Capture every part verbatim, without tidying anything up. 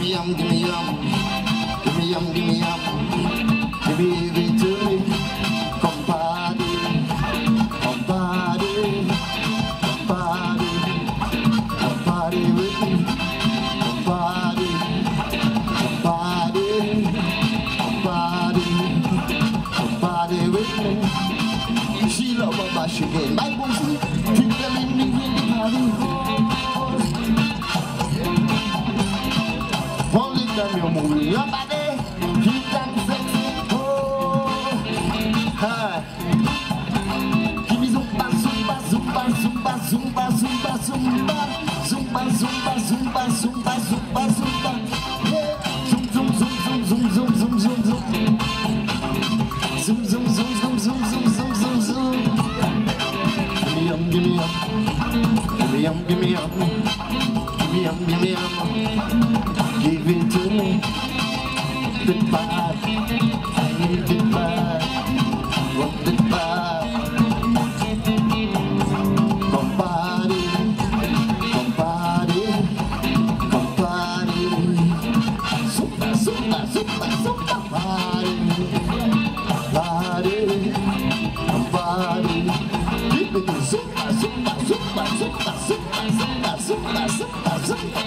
me yum, give me yum, give me yum, give me yum, give me it to me. Come party, come party, come party, come party with me. Come party, come party, come party, come party with me. She love her bash again. My bossy, keep them in the party hall. Only time you move your body, keep them sexy. Oh, hi. Give me zumba, zumba, zumba, zumba, zumba, zumba, zumba, zumba, zumba, zumba, zumba, zumba, zumba. Yeah, zoom, zoom, zoom, zoom, zoom, zoom, zoom, zoom, zoom, zoom, zoom, zoom, zoom, zoom, zoom, zoom, zoom, zoom. Give me yum, give me yum, give me yum, give me yum, give me yum, give me yum. Give it to me, the bad, I need the bad, want the bad. Come party, come party, come party, super, super, super, super party, party, come party. Give it to super, super, super, super, super, super, super, super, super.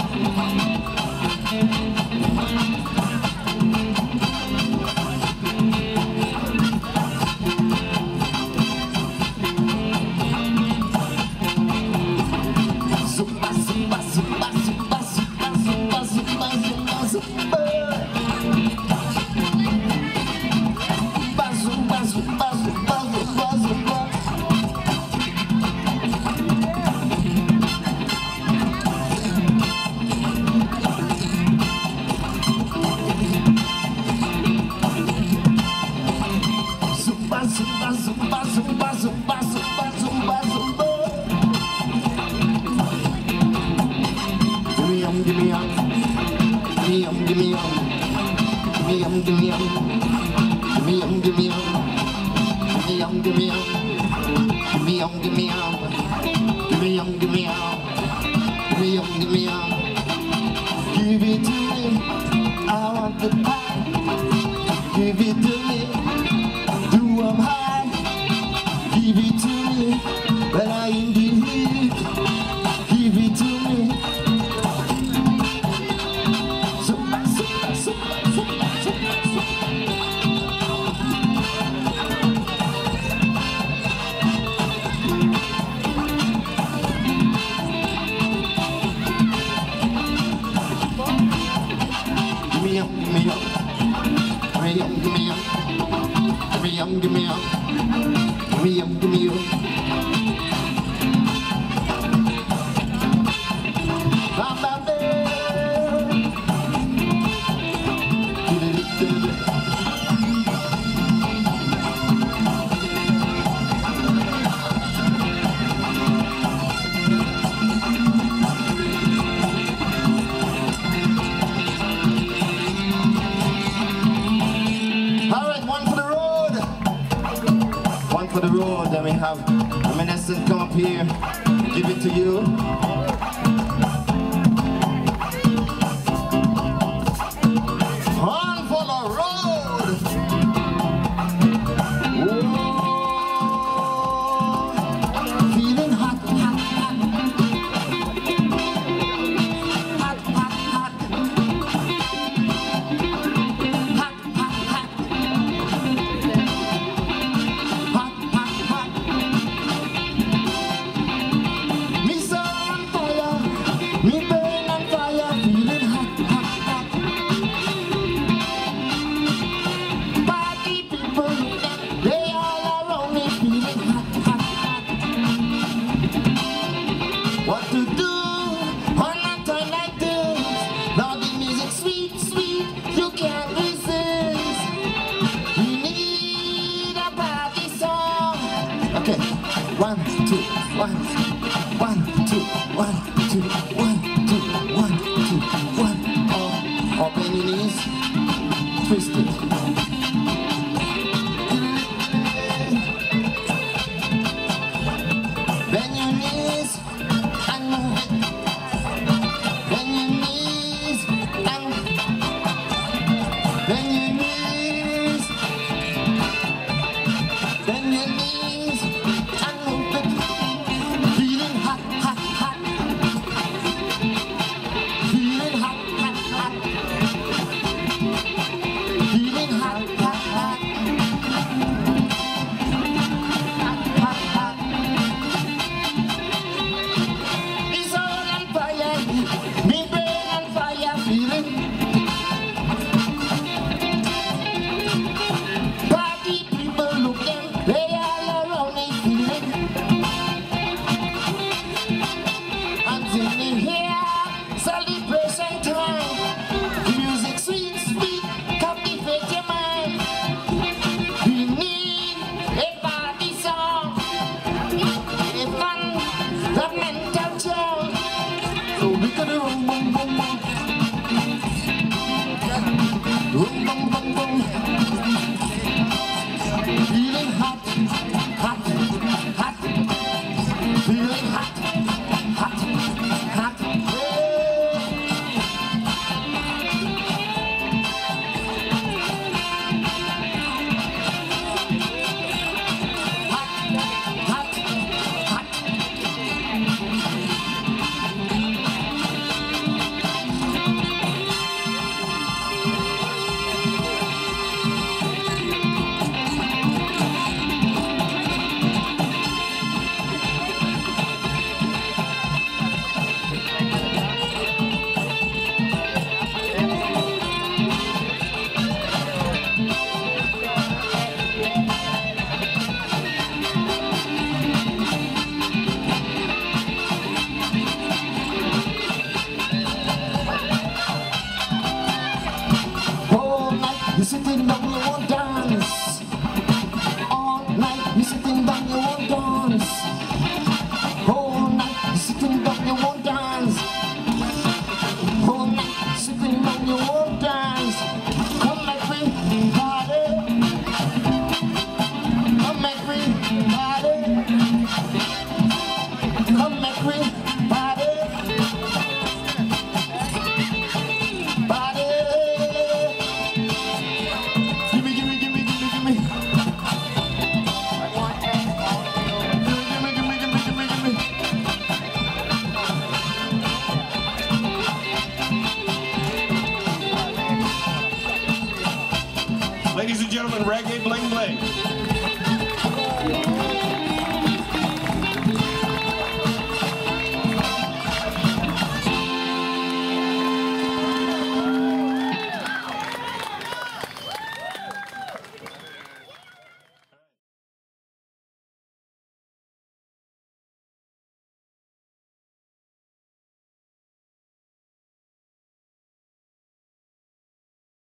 Zumba, zumba, zumba, zumba, zumba, zumba, zumba. Give me yum, give me yum, give me yum, give me yum, give me yum, give me yum, give me yum, give me yum, give me yum, give me yum, give me yum, give me yum, give me yum, give me yum, give me yum, give me yum. Give it to me, I want the pie. Give it to me. I'm high, give it to me, when I in the heat, give it to me. Super, super, super, super, super, super. Give me up, give me up, give me up, give me up. Give me yum, give me yum, give me yum, give me yum. Bamba for the road, then we have Reminiscent come up here, give it to you. On for the road! Whoa. Feeling hot, hot, hot. Hot, hot, hot. Hot, hot, hot. What to do on a time like this? Now the music sweet, sweet, you can't resist. We need a party song. Okay, one, two, one, one, two, one, two, one, two, one, two, one. Oh, open your knees, twist it.